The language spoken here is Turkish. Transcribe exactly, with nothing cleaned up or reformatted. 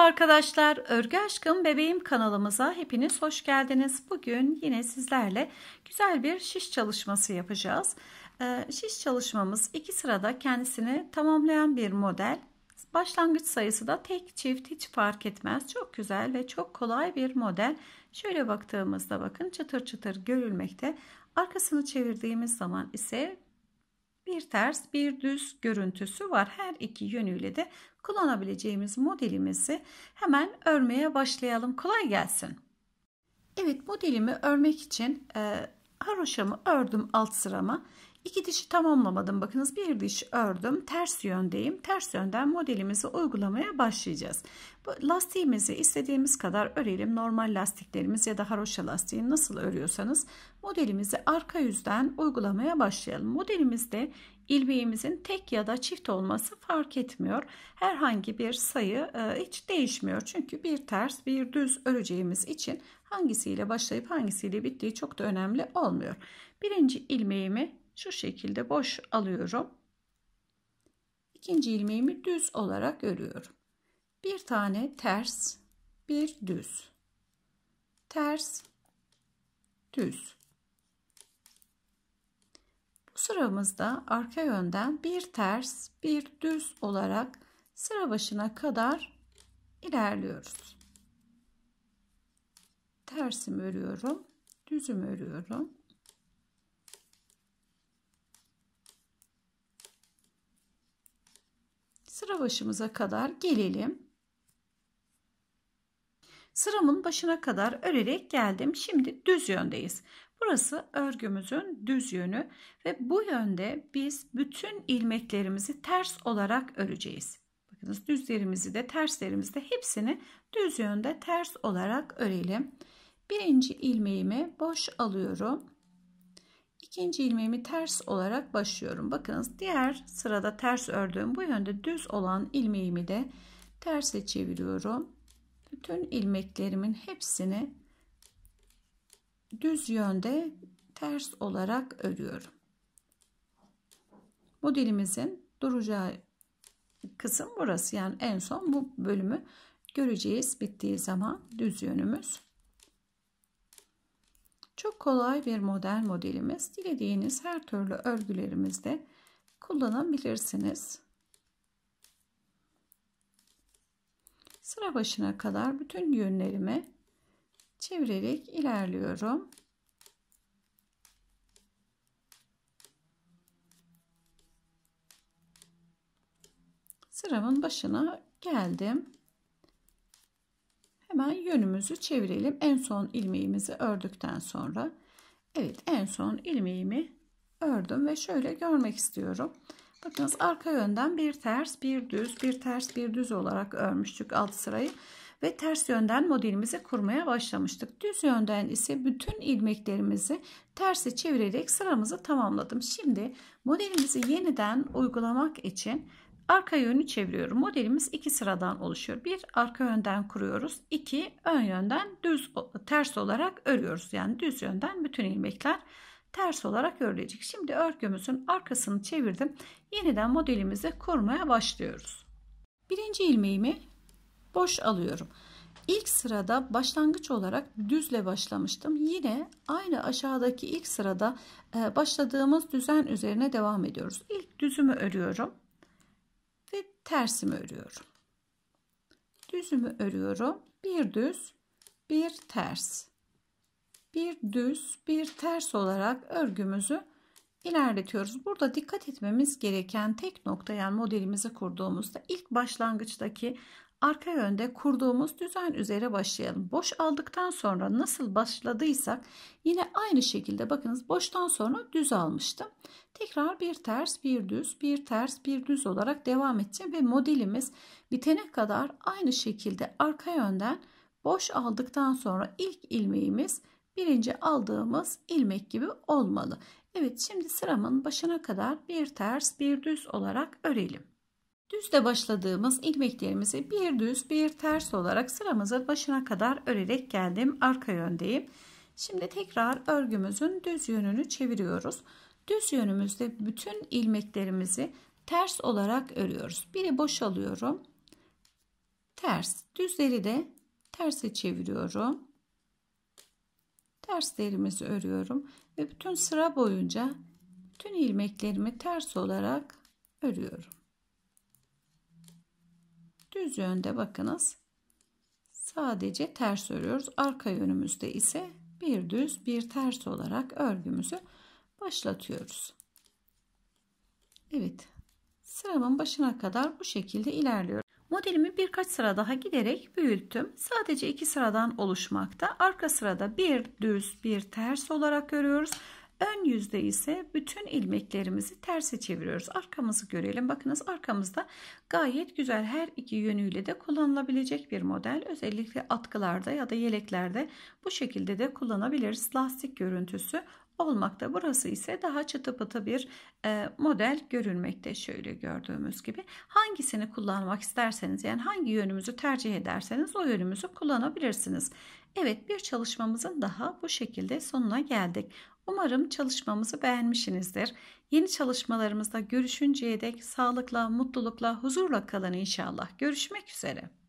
arkadaşlar, Örgü Aşkım Bebeğim kanalımıza hepiniz hoş geldiniz. Bugün yine sizlerle güzel bir şiş çalışması yapacağız. Ee, şiş çalışmamız iki sırada kendisini tamamlayan bir model. Başlangıç sayısı da tek çift hiç fark etmez. Çok güzel ve çok kolay bir model. Şöyle baktığımızda bakın çıtır çıtır görülmekte. Arkasını çevirdiğimiz zaman ise bir ters bir düz görüntüsü var. Her iki yönüyle de kullanabileceğimiz modelimizi hemen örmeye başlayalım. Kolay gelsin. Evet, modelimi örmek için e, haroşamı ördüm, alt sıramı. İki dişi tamamlamadım. Bakınız, bir diş ördüm. Ters yöndeyim. Ters yönden modelimizi uygulamaya başlayacağız. Bu lastiğimizi istediğimiz kadar örelim. Normal lastiklerimiz ya da haroşa lastiğini nasıl örüyorsanız modelimizi arka yüzden uygulamaya başlayalım. Modelimizde ilmeğimizin tek ya da çift olması fark etmiyor. Herhangi bir sayı e, hiç değişmiyor. Çünkü bir ters bir düz öreceğimiz için hangisiyle başlayıp hangisiyle bittiği çok da önemli olmuyor. Birinci ilmeğimi şu şekilde boş alıyorum. İkinci ilmeğimi düz olarak örüyorum. Bir tane ters, bir düz. Ters, düz. Bu sıramızda arka yönden bir ters, bir düz olarak sıra başına kadar ilerliyoruz. Tersimi örüyorum, düzümü örüyorum. Sıra başımıza kadar gelelim. Sıramın başına kadar örerek geldim. Şimdi düz yöndeyiz. Burası örgümüzün düz yönü ve bu yönde biz bütün ilmeklerimizi ters olarak öreceğiz. Bakınız, düzlerimizi de terslerimizi de hepsini düz yönde ters olarak örelim. Birinci ilmeğimi boş alıyorum. İkinci ilmeğimi ters olarak başlıyorum. Bakınız, diğer sırada ters ördüğüm bu yönde düz olan ilmeğimi de terse çeviriyorum. Bütün ilmeklerimin hepsini düz yönde ters olarak örüyorum. Modelimizin duracağı kısım burası. Yani en son bu bölümü göreceğiz bittiği zaman düz yönümüz. Çok kolay bir model modelimiz. Dilediğiniz her türlü örgülerimizde kullanabilirsiniz. Sıra başına kadar bütün yönlerimi çevirerek ilerliyorum. Sıramın başına geldim. Hemen yönümüzü çevirelim. En son ilmeğimizi ördükten sonra. Evet, en son ilmeğimi ördüm ve şöyle görmek istiyorum. Bakınız, arka yönden bir ters, bir düz, bir ters, bir düz olarak örmüştük alt sırayı. Ve ters yönden modelimizi kurmaya başlamıştık. Düz yönden ise bütün ilmeklerimizi terse çevirerek sıramızı tamamladım. Şimdi modelimizi yeniden uygulamak için arka yönü çeviriyorum. Modelimiz iki sıradan oluşuyor. Bir arka yönden kuruyoruz. İki ön yönden düz ters olarak örüyoruz. Yani düz yönden bütün ilmekler ters olarak örülecek. Şimdi örgümüzün arkasını çevirdim. Yeniden modelimizi kurmaya başlıyoruz. Birinci ilmeğimi boş alıyorum. İlk sırada başlangıç olarak düzle başlamıştım. Yine aynı aşağıdaki ilk sırada başladığımız düzen üzerine devam ediyoruz. İlk düzümü örüyorum ve tersimi örüyorum. Düzümü örüyorum. Bir düz, bir ters. Bir düz, bir ters olarak örgümüzü ilerletiyoruz. Burada dikkat etmemiz gereken tek nokta, yani modelimizi kurduğumuzda ilk başlangıçtaki arka yönde kurduğumuz düzen üzere başlayalım. Boş aldıktan sonra nasıl başladıysak yine aynı şekilde bakınız, boştan sonra düz almıştım. Tekrar bir ters, bir düz, bir ters, bir düz olarak devam edeceğim ve modelimiz bitene kadar aynı şekilde arka yönden boş aldıktan sonra ilk ilmeğimiz birinci aldığımız ilmek gibi olmalı. Evet, şimdi sıramın başına kadar bir ters, bir düz olarak örelim. Düzle başladığımız ilmeklerimizi bir düz, bir ters olarak sıramızın başına kadar örerek geldim. Arka yöndeyim. Şimdi tekrar örgümüzün düz yönünü çeviriyoruz. Düz yönümüzde bütün ilmeklerimizi ters olarak örüyoruz. Biri boş alıyorum. ters. Düzleri de terse çeviriyorum. Terslerimizi örüyorum ve bütün sıra boyunca bütün ilmeklerimi ters olarak örüyorum. Düz yönde bakınız. Sadece ters örüyoruz. Arka yönümüzde ise bir düz bir ters olarak örgümüzü başlatıyoruz. Evet. Sıramın başına kadar bu şekilde ilerliyorum. Modelimi birkaç sıra daha giderek büyüttüm. Sadece iki sıradan oluşmakta. Arka sırada bir düz bir ters olarak örüyoruz. Ön yüzde ise bütün ilmeklerimizi terse çeviriyoruz. Arkamızı görelim. Bakınız arkamızda gayet güzel, her iki yönüyle de kullanılabilecek bir model. Özellikle atkılarda ya da yeleklerde bu şekilde de kullanabiliriz. Lastik görüntüsü olmakta. Burası ise daha çıtı pıtı bir e, model görünmekte, şöyle gördüğümüz gibi. Hangisini kullanmak isterseniz, yani hangi yönümüzü tercih ederseniz o yönümüzü kullanabilirsiniz. Evet, bir çalışmamızın daha bu şekilde sonuna geldik. Umarım çalışmamızı beğenmişsinizdir. Yeni çalışmalarımızda görüşünceye dek sağlıkla, mutlulukla, huzurla kalın inşallah. Görüşmek üzere.